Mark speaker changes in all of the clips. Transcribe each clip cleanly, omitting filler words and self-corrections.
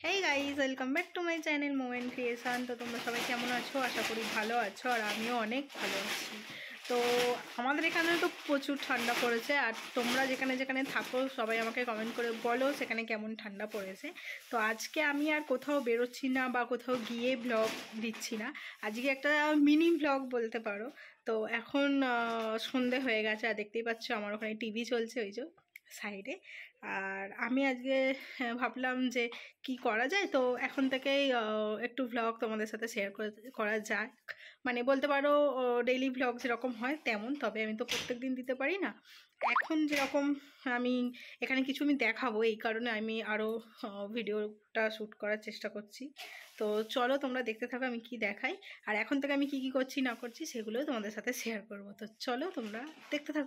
Speaker 1: Hey guys, welcome back to my channel moment creation. তো তোমরা সবাই কেমন আছো? আশা করি ভালো আছো, আর আমিও অনেক ভালো আছি। তো আমাদের এখানে তো প্রচুর ঠান্ডা পড়েছে, আর তোমরা যেখানে যেখানে থাকো সবাই আমাকে কমেন্ট করে বলো সেখানে কেমন ঠান্ডা পড়েছে। তো আজকে আমি আর কোথাও বেরোচ্ছি না বা কোথাও গিয়ে ব্লগ দিচ্ছি না, আজকে একটা মিনি ব্লগ বলতে পারো। তো এখন সন্ধে হয়ে গেছে, আর দেখতেই পাচ্ছ আমার ওখানে টিভি চলছে ওই যে সাইডে। আর আমি আজকে ভাবলাম যে কি করা যায়, তো এখন থেকেই একটু ভ্লগ তোমাদের সাথে শেয়ার করা যাক। মানে বলতে পারো ডেইলি ভ্লগ যেরকম হয় তেমন, তবে আমি তো প্রত্যেক দিন দিতে পারি না। এখন যেরকম আমি এখানে কিছু আমি দেখাবো, এই কারণে আমি আরও ভিডিওটা শ্যুট করার চেষ্টা করছি। তো চলো তোমরা দেখতে থাকো আমি কি দেখাই, আর এখন থেকে আমি কি কি করছি না করছি সেগুলো তোমাদের সাথে শেয়ার করবো। তো চলো তোমরা দেখতে থাকো।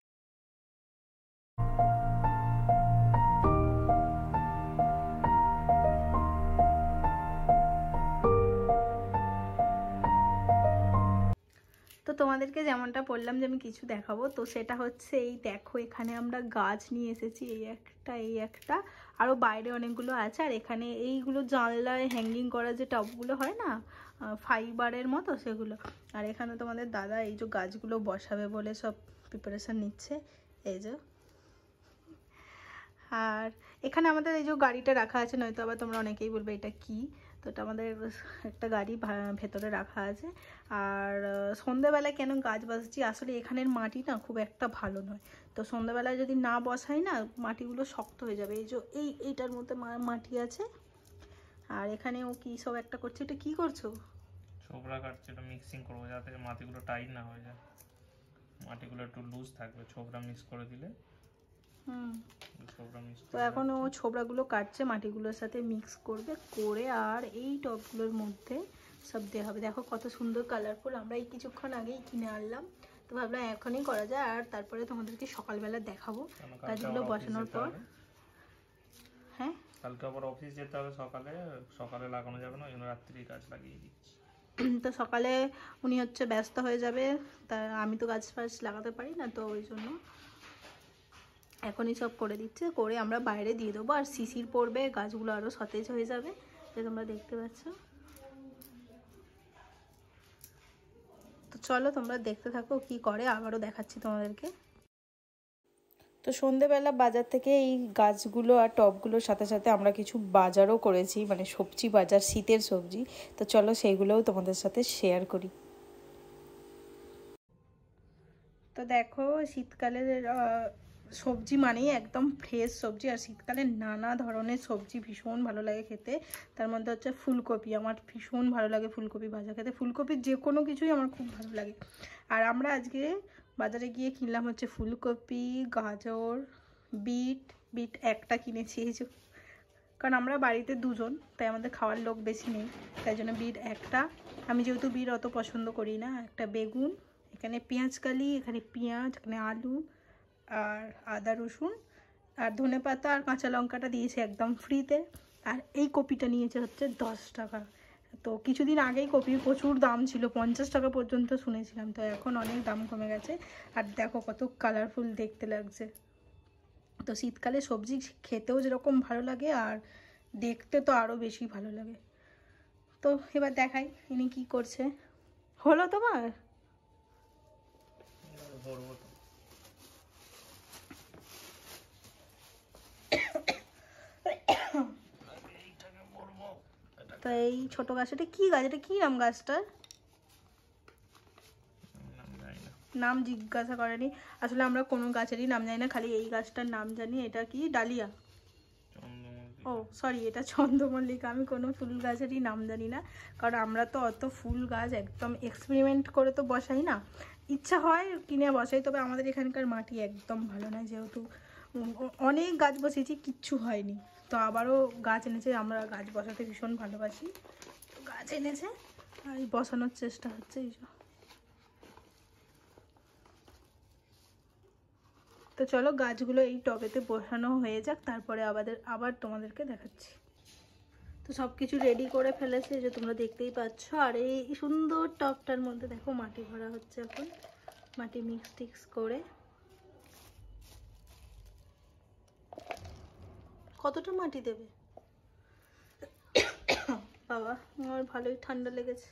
Speaker 1: তো তোমাদেরকে যেমনটা বললাম যে আমি কিছু দেখাবো, তো সেটা হচ্ছে এই দেখো, এখানে আমরা গাছ নিয়ে এসেছি, এই একটা আরও বাইরে অনেকগুলো আছে। আর এখানে এইগুলো জানলায় হ্যাঙ্গিং করা যে টবগুলো হয় না, ফাইবারের মতো সেগুলো। আর এখানে তোমাদের দাদা এই যে গাছগুলো বসাবে বলে সব প্রিপারেশান নিচ্ছে, এই যে। আর এখানে আমাদের এই যে গাড়িটা রাখা আছে, নয়তো আবার তোমরা অনেকেই বলবে এটা কি। তো এটা আমাদের একটা গাড়ি ভেতরে রাখা আছে। আর সন্ধ্যেবেলায় কেন গাছ বসাচ্ছি, আসলে এখানের মাটি না খুব একটা ভালো নয়। তো সন্ধ্যেবেলায় যদি না বসাই না, মাটিগুলো শক্ত হয়ে যাবে। এই যে এইটার মধ্যে মাটি আছে। আর এখানে ও কি সব একটা করছে, এটা কি করছো?
Speaker 2: ছোবড়া কাটছে, এটা মিক্সিং করবো যাতে মাটিগুলো টাইট না হয়ে যায়, মাটিগুলো একটু লুজ থাকবে। ছোবড়া মিক্স করে দিলে
Speaker 1: তো এখন ও ছোবড়াগুলো কাটছে, মাটিগুলোর সাথে মিক্স করবে, করে আর এই টবগুলোর মধ্যে সব দেওয়া হবে। দেখো কত সুন্দর কালারফুল, আমরা এই কিছুক্ষণ আগেই কিনে আনলাম। তো ভাবলাম এখনই করা যায়, আর তারপরে তোমাদেরকে সকালবেলা দেখাবো গাছগুলো বসানোর পর। হ্যাঁ,
Speaker 2: কালকে আবার অফিস যেতে হবে, সকালে সকালে লাগানো যাবে না, ওই জন্য রাত্রি গাছ লাগিয়ে দিচ্ছি।
Speaker 1: তো সকালে উনি হচ্ছে ব্যস্ত হয়ে যাবে, তা আমি তো গাছ ফাছ লাগাতে পারি না, তো ওই জন্য এখনই সব করে দিচ্ছে, করে আমরা বাইরে দিয়ে দেবো। আর শিশির পড়বে, গাছগুলো আরও সতেজ হয়ে যাবে, যে তোমরা দেখতে পাচ্ছ। তো চলো তোমরা দেখতে থাকো কি করে, আবারও দেখাচ্ছি তোমাদেরকে। তো সন্ধেবেলা বাজার থেকে এই গাছগুলো আর টবগুলোর সাথে সাথে আমরা কিছু বাজারও করেছি, মানে সবজি বাজার, শীতের সবজি। তো চলো সেইগুলোও তোমাদের সাথে শেয়ার করি। তো দেখো, শীতকালের সবজি মানেই একদম ফ্রেশ সবজি, আর শীতকালে নানা ধরনের সবজি ভীষণ ভালো লাগে খেতে। তার মধ্যে হচ্ছে ফুলকপি, আমার ভীষণ ভালো লাগে ফুলকপি ভাজা খেতে। ফুলকপির যে কোনো কিছুই আমার খুব ভালো লাগে। আর আমরা আজকে বাজারে গিয়ে কিনলাম হচ্ছে ফুলকপি, গাজর, বিট একটা কিনেছি এই যে, কারণ আমরা বাড়িতে দুজন, তাই আমাদের খাওয়ার লোক বেশি নেই, তাই জন্য বিট একটা। আমি যেহেতু বিট অত পছন্দ করি না, একটা বেগুন, এখানে পেঁয়াজকালি, এখানে পেঁয়াজ, এখানে আলু, আর আদা রসুন, আর ধনেপাতা আর কাঁচা লঙ্কাটা দিয়েছে একদম ফ্রিতে। আর এই কপিটা নিয়েছে হচ্ছে 10 টাকা। তো কিছুদিন আগেই কপির প্রচুর দাম ছিল, 50 টাকা পর্যন্ত শুনেছিলাম, তো এখন অনেক দাম কমে গেছে। আর দেখো কত কালারফুল দেখতে লাগছে। তো শীতকালে সবজি খেতেও যেরকম ভালো লাগে, আর দেখতে তো আরও বেশি ভালো লাগে। তো এবার দেখাই ইনি কি করছে। হলো তোমার? তো এই ছোট গাছটা কি গাছ, এটা কি নাম গাছটার? নাম জিজ্ঞাসা করেনি, আসলে আমরা কোনো গাছেরই নাম জানি না, খালি এই গাছটার নাম জানি। এটা কি ডালিয়া? ও সরি, এটা চন্দ্রমল্লিকা। আমি কোনো ফুল গাছেরই নাম জানি না, কারণ আমরা তো অত ফুল গাছ একদম এক্সপেরিমেন্ট করে তো বসাই না। ইচ্ছা হয় কিনে বসাই, তবে আমাদের এখানকার মাটি একদম ভালো নয়, যেহেতু অনেক গাছ বসিয়েছি কিচ্ছু হয়নি। তো আবারও গাছ এনেছে, আমরা গাছ বসাতে ভীষণ ভালোবাসি, তো গাছ এনেছে আর বসানোর চেষ্টা হচ্ছে এই যে। তো চলো গাছগুলো এই টবেতে বসানো হয়ে যাক, তারপরে আবার তোমাদেরকে দেখাচ্ছি। তো সব কিছু রেডি করে ফেলেছে, যে তোমরা দেখতেই পাচ্ছ। আর এই সুন্দর টবটার মধ্যে দেখো মাটি ভরা হচ্ছে এখন, মাটি মিক্স টিক্স করে। কতটা মাটি দেবে? বাবা আমার ভালোই ঠান্ডা লেগেছে।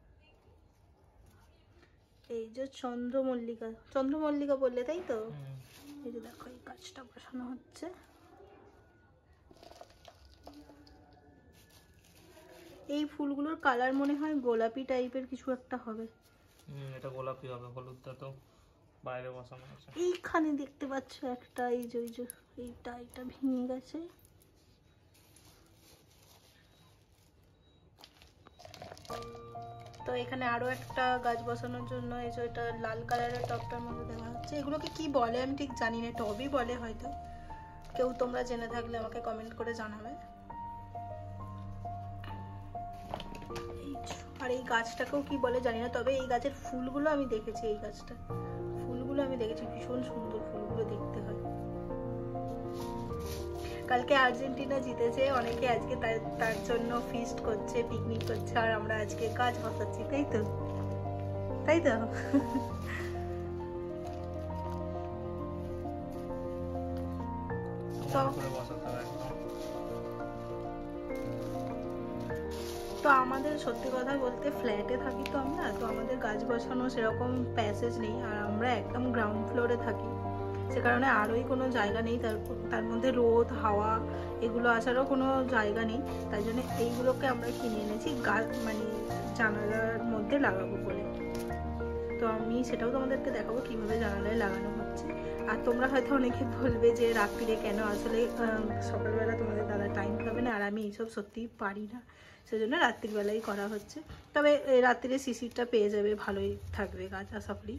Speaker 1: এই যে চন্দ্রমল্লিকা বললে তাই তো? এই যে দেখো এই গাছটা বসানো হচ্ছে। এই ফুলগুলোর কালার মনে হয় গোলাপি টাইপের কিছু একটা হবে।
Speaker 2: এটা গোলাপি হবে, হলুদটা তো বাইরে বসানো আছে।
Speaker 1: এইখানে দেখতে পাচ্ছ একটা, এই যে এটা ভেঙে গেছে। তো এখানে আরো একটা গাছ বসানোর জন্য এই যে এটা লাল কালারের টবটার মধ্যে দেওয়া হচ্ছে। এগুলোকে কি বলে আমি ঠিক জানি না, টবই বলে হয়তো। কেউ তোমরা জেনে থাকলে আমাকে কমেন্ট করে জানাবে। আর এই গাছটাকেও কি বলে জানি না, তবে এই গাছের ফুলগুলো আমি দেখেছি। এই গাছটা ফুলগুলো আমি দেখেছি, ভীষণ সুন্দর ফুলগুলো দেখতে হয়। কালকে আর্জেন্টিনা জিতেছে, অনেকে আজকে তার জন্য ফিস্ট করছে, পিকনিক করছে, আর আমরা আজকে গাছ বসাচ্ছি, তাই তো? তো আমাদের সত্যি কথা বলতে ফ্ল্যাটে থাকি তো আমরা, তো আমাদের গাছ বসানো সেরকম প্যাসেজ নেই, আর আমরা একদম গ্রাউন্ড ফ্লোরে থাকি, সে কারণে আরোই কোনো জায়গা নেই, তার মধ্যে রোদ হাওয়া এগুলো আসারও কোনো জায়গা নেই। তাই জন্য এইগুলোকে আমরা কিনে এনেছি মানে জানালার মধ্যে লাগাবো বলে। তো আমি সেটাও তোমাদেরকে দেখাবো কিভাবে জানালায় লাগানো হচ্ছে। আর তোমরা হয়তো অনেকে বলবে যে রাত্রিরে কেন, আসলে সকালবেলা তোমাদের দাদা টাইম পাবে না, আর আমি এইসব সত্যিই পারি না, সেজন্য রাত্রিবেলাই করা হচ্ছে। তবে রাত্রিরে শিশিরটা পেয়ে যাবে, ভালোই থাকবে গাছ আশা করি।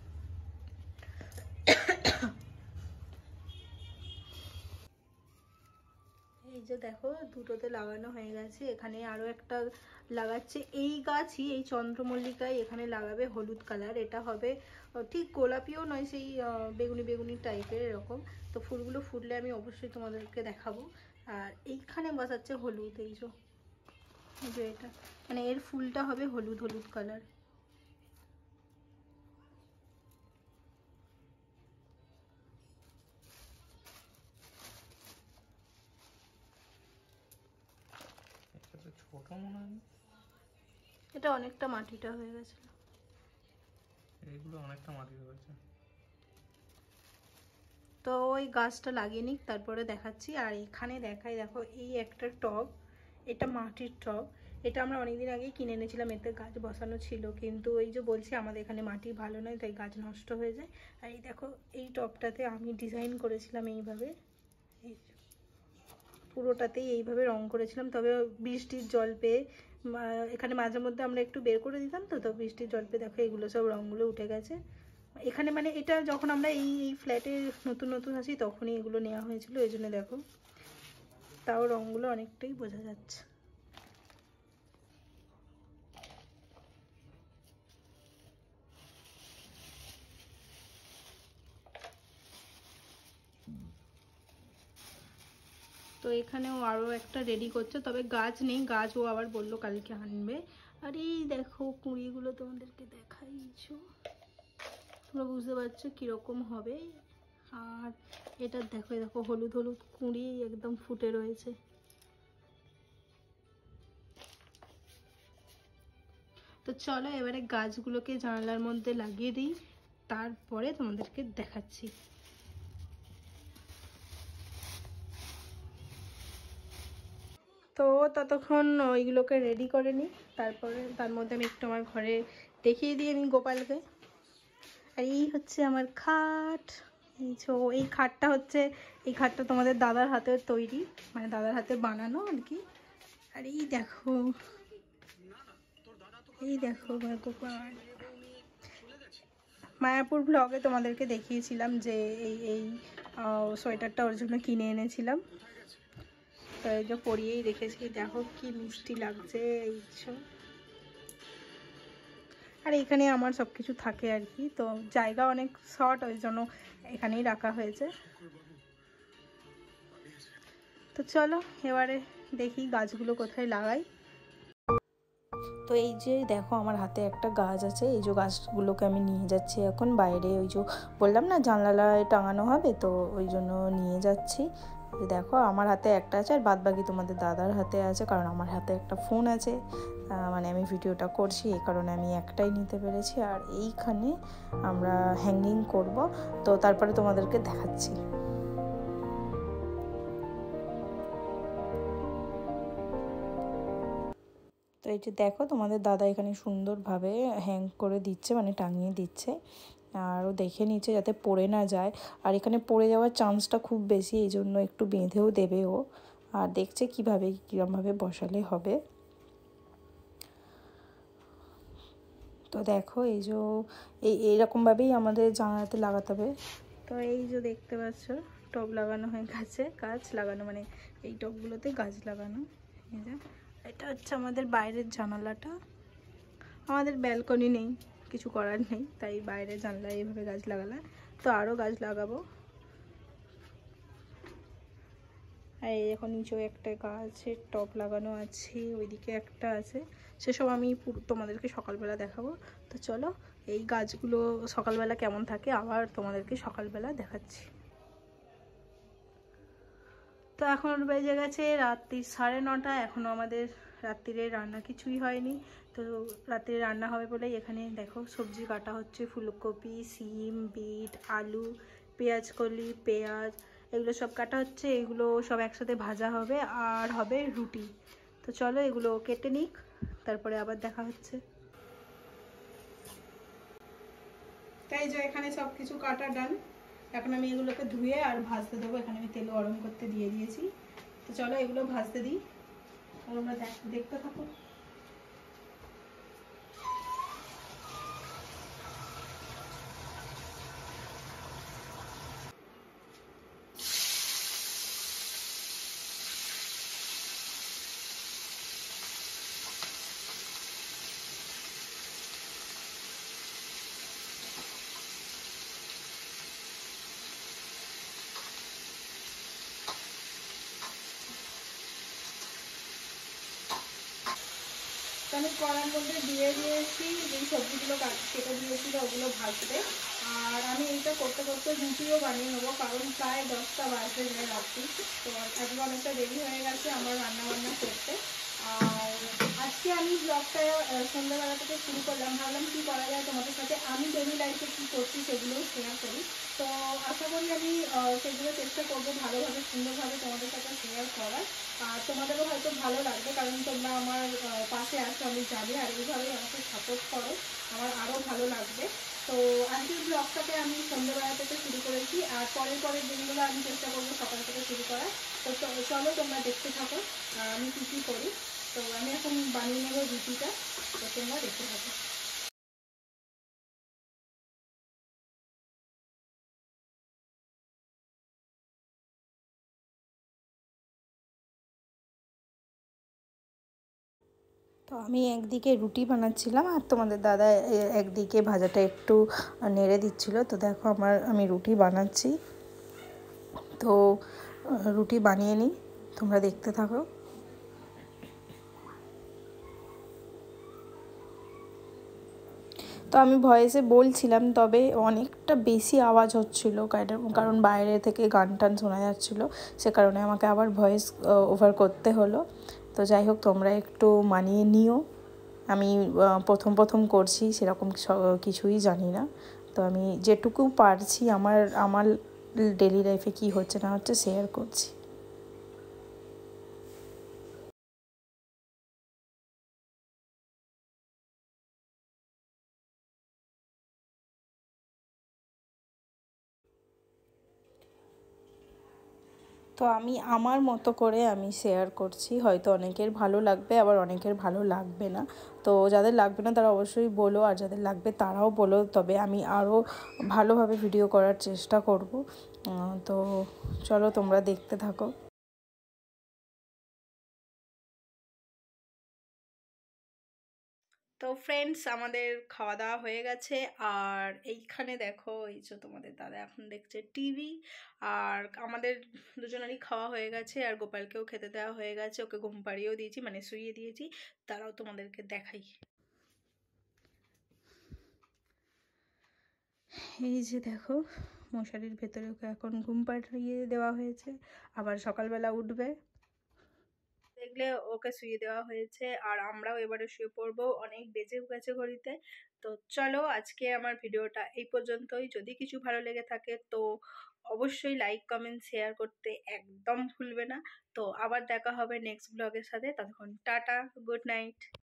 Speaker 1: এই যে দেখো দুটোতে লাগানো হয়ে গেছে, এখানে আরো একটা লাগাচ্ছে। এই গাছই, এই চন্দ্রমল্লিকায় এখানে লাগাবে হলুদ কালার। এটা হবে ঠিক গোলাপিও নয়, সেই বেগুনি বেগুনি টাইপের এরকম। তো ফুলগুলো ফুটলে আমি অবশ্যই তোমাদেরকে দেখাবো। আর এইখানে বসাচ্ছে হলুদ, এই যে এটা মানে এর ফুলটা হবে হলুদ হলুদ কালার।
Speaker 2: ছোট মনে হয়,
Speaker 1: এটা অনেকটা মাটিটা হয়ে গেছে,
Speaker 2: এইগুলো অনেকটা মাটি হয়েছে।
Speaker 1: তো ওই গাছটা লাগিয়ে নিক, তারপরে দেখাচ্ছি। আর এখানে দেখাই, দেখো এই একটা টব, এটা মাটির টব। এটা আমরা অনেকদিন আগেই কিনে এনেছিলাম, এতে গাছ বসানো ছিল, কিন্তু ওই যে বলছি আমাদের এখানে মাটি ভালো নয়, তাই গাছ নষ্ট হয়ে যায়। আর এই দেখো এই টবটাতে আমি ডিজাইন করেছিলাম এইভাবে, এই পুরোটাতেই এইভাবে রং করেছিলাম। তবে বৃষ্টির জল পেয়ে এখানে মাঝে মধ্যে আমরা একটু বের করে দিতাম, তো বৃষ্টির জল পেয়ে দেখো এগুলো সব রঙগুলো উঠে গেছে এখানে। মানে এটা যখন আমরা এই ফ্ল্যাটে নতুন আসি তখনই এগুলো নেওয়া হয়েছিল, এই জন্য দেখো তাও রঙগুলো অনেকটাই বোঝা যাচ্ছে। তো এখানেও আরও একটা রেডি করছে, তবে গাছ নেই, গাছ ও আবার বললো কালকে আনবে। আর এই দেখো কুঁড়িগুলো তোমাদেরকে দেখাইছো, তোমরা বুঝতে পারছো কীরকম হবে। আর এটা দেখো, দেখো হলুদ হলুদ কুঁড়ি একদম ফুটে রয়েছে। তো চলো এবারে গাছগুলোকে জানালার মধ্যে লাগিয়ে দিই, তারপরে তোমাদেরকে দেখাচ্ছি। তো ততক্ষণ ওইগুলোকে রেডি করে নিই, তারপরে তার মধ্যে আমি একটু আমার ঘরে দেখিয়ে দিই আমি গোপালকে। আর এই হচ্ছে আমার খাট। এই খাটটা হচ্ছে, এই খাটটা তোমাদের দাদার হাতের তৈরি, মানে দাদার হাতে বানানো আর কি। আর এই দেখো গোপাল। মায়াপুর ব্লগে তোমাদেরকে দেখিয়েছিলাম যে এই সোয়েটারটা ওর জন্য কিনে এনেছিলাম, তো এই যে পরিয়েই রেখেছি। দেখো কি মিষ্টি লাগছে এইসব। আর এখানে আমার সব কিছু থাকে আর কি, তো জায়গা অনেক শর্ট, ওই জন্য এখানেই রাখা হয়েছে। তো চলো এবারে দেখি গাছগুলো কোথায় লাগাই। তো এই যে দেখো আমার হাতে একটা গাছ আছে, এই যে গাছগুলোকে আমি নিয়ে যাচ্ছি এখন বাইরে, ওই যে বললাম না জানলায় টাঙানো হবে, তো ওই জন্য নিয়ে যাচ্ছি। যে দেখো আমার হাতে একটা আছে আর বাদ বাকি তোমাদের দাদার হাতে আছে, কারণ আমার হাতে একটা ফোন আছে, মানে আমি ভিডিওটা করছি এই কারণে আমি একটাই নিতে পেরেছি। আর এইখানে আমরা হ্যাঙ্গিং করব, তো তারপরে তোমাদেরকে দেখাচ্ছি। তো এই যে দেখো তোমাদের দাদা এখানে সুন্দরভাবে হ্যাং করে দিচ্ছে, মানে টাঙিয়ে দিচ্ছে, আর ও দেখে নিচ্ছে যাতে পড়ে না যায়। আর এখানে পড়ে যাওয়ার চান্সটা খুব বেশি, এই জন্য একটু বেঁধেও দেবে ও, আর দেখছে কীভাবে কীরকমভাবে বসালে হবে। তো দেখো এই যে এইরকমভাবেই আমাদের জানালাতে লাগাতে হবে। তো এই যে দেখতে পাচ্ছ টব লাগানো হয়ে গেছে, গাছ লাগানো, মানে এই টবগুলোতে গাছ লাগানো। এই যে এটা হচ্ছে আমাদের বাইরের জানালাটা, আমাদের ব্যালকনি নেই, কিছু করার নেই, তাই বাইরের জানলায় এইভাবে গাছ লাগালাম। তো আরও গাছ লাগাবো। আর এই এখন নিচেও একটা গাছের টব লাগানো আছে, ওইদিকে একটা আছে, সেসব আমি তোমাদেরকে সকালবেলা দেখাবো। তো চলো এই গাছগুলো সকালবেলা কেমন থাকে আবার তোমাদেরকে সকালবেলা দেখাচ্ছি। তো এখন বেজে গেছে রাত্রি 9:30, এখনও আমাদের রাত্রিরে রান্না কিছুই হয়নি। তো রাত্রে রান্না হবে বলেই এখানে দেখো সবজি কাটা হচ্ছে, ফুলকপি, সিম, বিট, আলু, পেঁয়াজ কলি, পেঁয়াজ, এগুলো সব কাটা হচ্ছে, এগুলো সব একসাথে ভাজা হবে আর হবে রুটি। তো চলো এগুলো কেটে নিক, তারপরে আবার দেখা হচ্ছে। তাই যে এখানে সব কিছু কাটা ডান, এখন আমি এগুলোকে ধুয়ে আর ভাজতে দেবো। এখানে আমি তেল গরম করতে দিয়ে দিয়েছি। তো চলো এগুলো ভাজতে দিই আর আমরা দেখতে থাকো। আমি কড়ার মধ্যে দিয়ে দিয়েছি যেই সবজিগুলো কেটে দিয়েছিল ওগুলো ভাজতে। আর আমি এইটা করতে করতে রুটিও বানিয়ে নেবো, কারণ প্রায় 10টা বাজে যায় রাত্রি। তো আজকে অনেকটা দেরি হয়ে গেছে আমার রান্নাবান্না করতে। আর আজকে আমি ব্লগটা সন্ধ্যাবেলা থেকে শুরু করলাম, ভাবলাম কী করা যায় তোমাদের সাথে, আমি ডেইলি লাইফে কী করছি সেগুলোও শেয়ার করি। তো আশা করি আমি সেগুলো চেষ্টা করবো ভালোভাবে সুন্দরভাবে তোমাদের সাথে শেয়ার করার। আর তোমাদেরও হয়তো ভালো লাগবে, কারণ তোমরা আমার পাশে আসো আমি জানি, আর এইভাবে আমাকে সাপোর্ট করো, আমার আরও ভালো লাগবে। তো আজকের ব্লগটাকে আমি সন্ধ্যেবেলা থেকে শুরু করেছি, আর পরের দিনগুলো আমি চেষ্টা করবো সকাল থেকে শুরু করার। তো চলো তোমরা দেখতে থাকো আমি কী কী করি। তো আমি এখন বানিয়ে নেবো রুটিটা, তো তোমরা দেখতে থাকো। তো আমি একদিকে রুটি বানাচ্ছিলাম আর তোমাদের দাদা একদিকে ভাজাটা একটু নেড়ে দিচ্ছিল। তো দেখো আমি রুটি বানাচ্ছি, তো রুটি বানিয়ে নিই, তোমরা দেখতে থাকো। তো আমি ভয়েসে বলছিলাম, তবে অনেকটা বেশি আওয়াজ হচ্ছিলো, কারণ বাইরে থেকে গান টান শোনা যাচ্ছিলো, সে কারণে আমাকে আবার ভয়েস ওভার করতে হলো। তো যাই হোক তোমরা একটু মানিয়ে নিও, আমি প্রথম করছি, সেরকম কিছুই জানি না। তো আমি যেটুকু পারছি আমার ডেলি লাইফে কী হচ্ছে না হচ্ছে শেয়ার করছি। তো আমি আমার মতো করে আমি শেয়ার করছি, হয়তো অনেকের ভালো লাগবে আবার অনেকের ভালো লাগবে না। তো যাদের লাগবে না তারা অবশ্যই বলো, আর যাদের লাগবে তারাও বলো, তবে আমি আরও ভালোভাবে ভিডিও করার চেষ্টা করব। তো চলো তোমরা দেখতে থাকো। তো ফ্রেন্ডস আমাদের খাওয়া দাওয়া হয়ে গেছে, আর এইখানে দেখো এই যে তোমাদের দাদা এখন দেখছে টিভি, আর আমাদের দুজনেরই খাওয়া হয়ে গেছে, আর গোপালকেও খেতে দেওয়া হয়ে গেছে, ওকে ঘুম পাড়িয়েও দিয়েছি, মানে শুইয়ে দিয়েছি। তারাও তোমাদেরকে দেখাই, এই যে দেখো মশারির ভেতরে ওকে এখন ঘুম পাড়িয়ে দেওয়া হয়েছে, আবার সকালবেলা উঠবে। দেখলে ওকে শুয়ে দেওয়া হয়েছে আর আমরাও এবারে শুয়ে পড়বো, অনেক বেজে গেছে ঘড়িতে। তো চলো আজকে আমার ভিডিওটা এই পর্যন্তই। যদি কিছু ভালো লেগে থাকে তো অবশ্যই লাইক কমেন্ট শেয়ার করতে একদম ভুলবে না। তো আবার দেখা হবে নেক্সট ব্লগের সাথে, ততক্ষণ টাটা, গুড নাইট।